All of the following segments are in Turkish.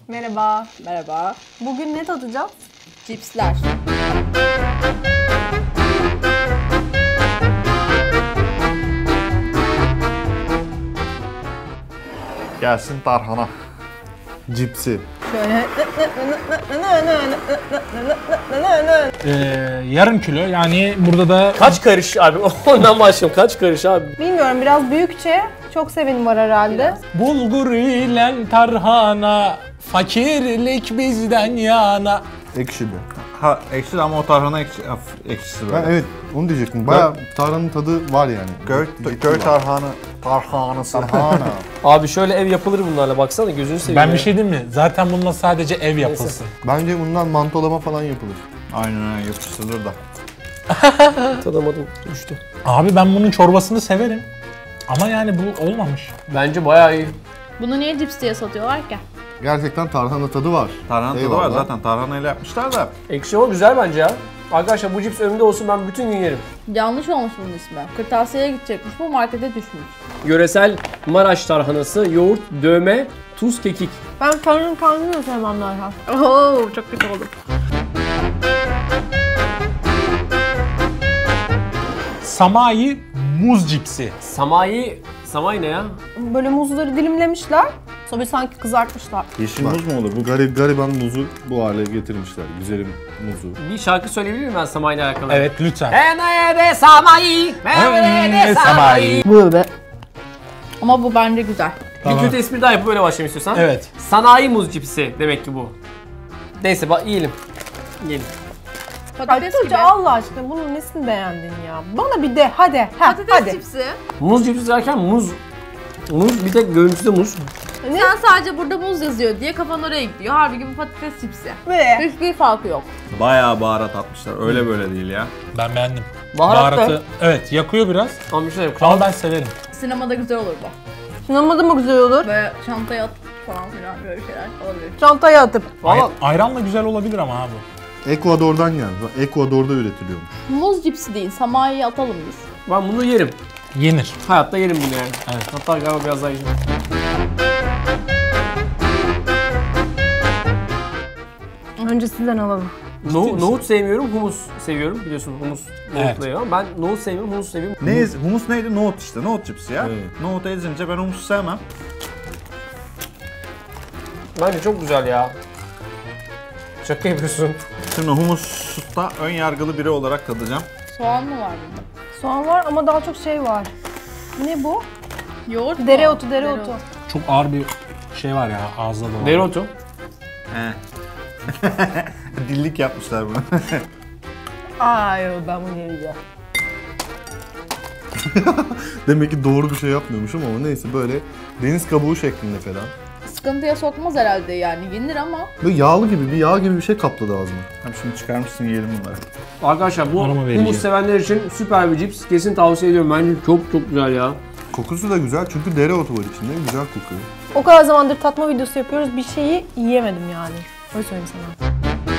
Merhaba. Merhaba. Bugün ne tadacağız? Cipsler. Gelsin tarhana. Cipsi. Şöyle. Yarım kilo yani burada da Kaç karış abi? Ondan başlayalım. Kaç karış abi? Bilmiyorum, biraz büyükçe. Çok seveni var herhalde. bulgur ile tarhana, fakirlik bizden yana. Ekşili. Ha ekşi ama o tarhana ekşisi böyle. Ben evet onu diyecektim. Bayağı tarhanın tadı var yani. Köy tarhanası. Tarhana. Abi şöyle ev yapılır bunlarla baksana gözünü seveyim. Ben ya. bir şey diyeyim mi? Zaten bununla sadece ev yapılsın. Bence bundan mantolama falan yapılır. Aynen öyle yapıştırılır da. Tadamadım. Düştü. Abi ben bunun çorbasını severim. Ama yani bu olmamış. Bence bayağı iyi. Bunu niye cips diye satıyorlar ki? Gerçekten tarhana tadı var. Tarhana tadı var Eyvallah. zaten tarhanayla yapmışlar da. Ekşi ama güzel bence ya. Arkadaşlar bu cips önümde olsun ben bütün gün yerim. Yanlış olmuş bunun ismi. Kırtasiyeye gidecekmiş, bu markete düşmüş. Yöresel Maraş tarhanası, yoğurt, dövme, tuz, kekik. Ben karnım da sevmem zaten. Oo, çok kötü oldu. Samayi muz cipsi. Samay ne ya? Böyle muzları dilimlemişler. Sonra bir sanki kızartmışlar. Yeşil muz mu olur? Bu Gariban muzu bu hale getirmişler. Güzelim muzu. Bir şarkı söyleyebilir miyim ben Samay ile alakalı? Evet lütfen. Nerede Samay? Nerede Samay? Böyle. Ama bu bence güzel. Bir kötü espri daha yapıp böyle başlayayım istiyorsan. Evet. Sanayi muz cipsi demek ki bu. Neyse yiyelim. Yiyelim. Patates gibi. Hatice Allah aşkına bunun nesini beğendin ya? Bana bir de hadi. Patates hadi. cipsi. Muz cipsi derken muz bir tek görüntüsü muz. Sen sadece burada muz yazıyor diye kafan oraya gidiyor. Halbuki bu patates cipsi. Ve Hiçbir farkı yok. Bayağı baharat atmışlar. Öyle böyle değil ya. Ben beğendim. Baharat da. Baharatı evet yakıyor biraz Ama bir şey yok. ama ben severim. Sinemada güzel olur bu. sinemada mı güzel olur? Böyle çantaya at falan filan böyle şeyler olabilir. Çantaya atıp. Valla Ayranla güzel olabilir ama abi. Ekvador'dan geldi. Ekvador'da üretiliyormuş. Muz cipsi değil, samayiyi atalım biz. ben bunu yerim. Yenir. Hayatta yerim bunu yani. Evet. Hatta galiba biraz daha yiyeceğim. Önce sizden alalım. Nohut sevmiyorum, humus seviyorum. Biliyorsun humus Evet. nohutla yiyor. Ben nohut sevmiyorum, humus seviyorum. Humus neydi? Nohut işte. Nohut cipsi ya. Evet. Nohut ezince ben humusu sevmem. Bence çok güzel ya. Şaka yapıyorsun. Şimdi humusta ön yargılı biri olarak tadacağım. Soğan mı var bunda? Soğan var ama daha çok şey var. Ne bu? Yoğurt mu? Dereotu. Çok ağır bir şey var ya ağızda da. Dereotu. He. Dillik yapmışlar bunu. Ay ben bunu yiyeceğim. Demek ki doğru bir şey yapmıyormuşum ama neyse böyle deniz kabuğu şeklinde falan. Sıkıntıya sokmaz herhalde yani, yenir ama. Böyle yağlı gibi, yağ gibi bir şey kapladı ağzıma. Tamam şimdi çıkarmışsın yiyelim bunları. Arkadaşlar bu Aroma verici. humus sevenler için süper bir cips. Kesin tavsiye ediyorum. Bence çok güzel ya. Kokusu da güzel çünkü dereotu var içinde. Güzel kokuyor. O kadar zamandır tatma videosu yapıyoruz, bir şeyi yiyemedim yani. Öyle söyleyeyim sana.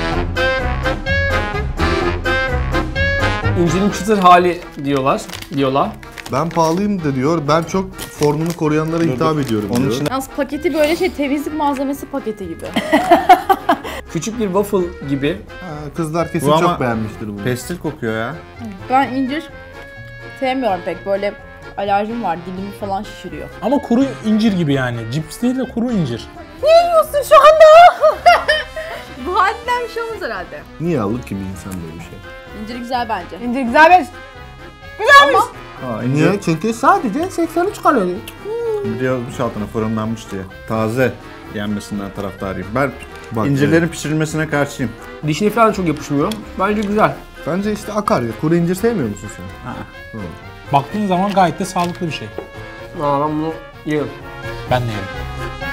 İncinin çıtır hali diyorlar. Ben pahalıyım da diyor. Ben çok formunu koruyanlara hitap ediyorum Onun diyor. için Yalnız paketi böyle temizlik malzemesi paketi gibi. Küçük bir waffle gibi. Ha, kızlar kesin Bu ama çok beğenmiştir bunu. pestil kokuyor ya. Ben incir sevmiyorum pek, böyle alerjim var, dilimi falan şişiriyor. Ama kuru incir gibi yani. Cips değil de kuru incir. Yiyorsun şu anda. Bu halinden bir şey olmaz herhalde. Niye alır ki bir insan böyle bir şey? İncir güzel bence. İnce güzel bir... Ama Niye? Çünkü sadece 83 kalori. Bir yazmış altına fırınlanmış diye. Taze yenmesinden taraftarıyım. Ben Bak, incirlerin pişirilmesine karşıyım. Dişine falan çok yapışmıyor. Bence güzel. Bence işte akar ya. Kuru incir sevmiyor musun sen? Ha. Baktığın zaman gayet de sağlıklı bir şey. Ben bunu yerim. Ben de yerim.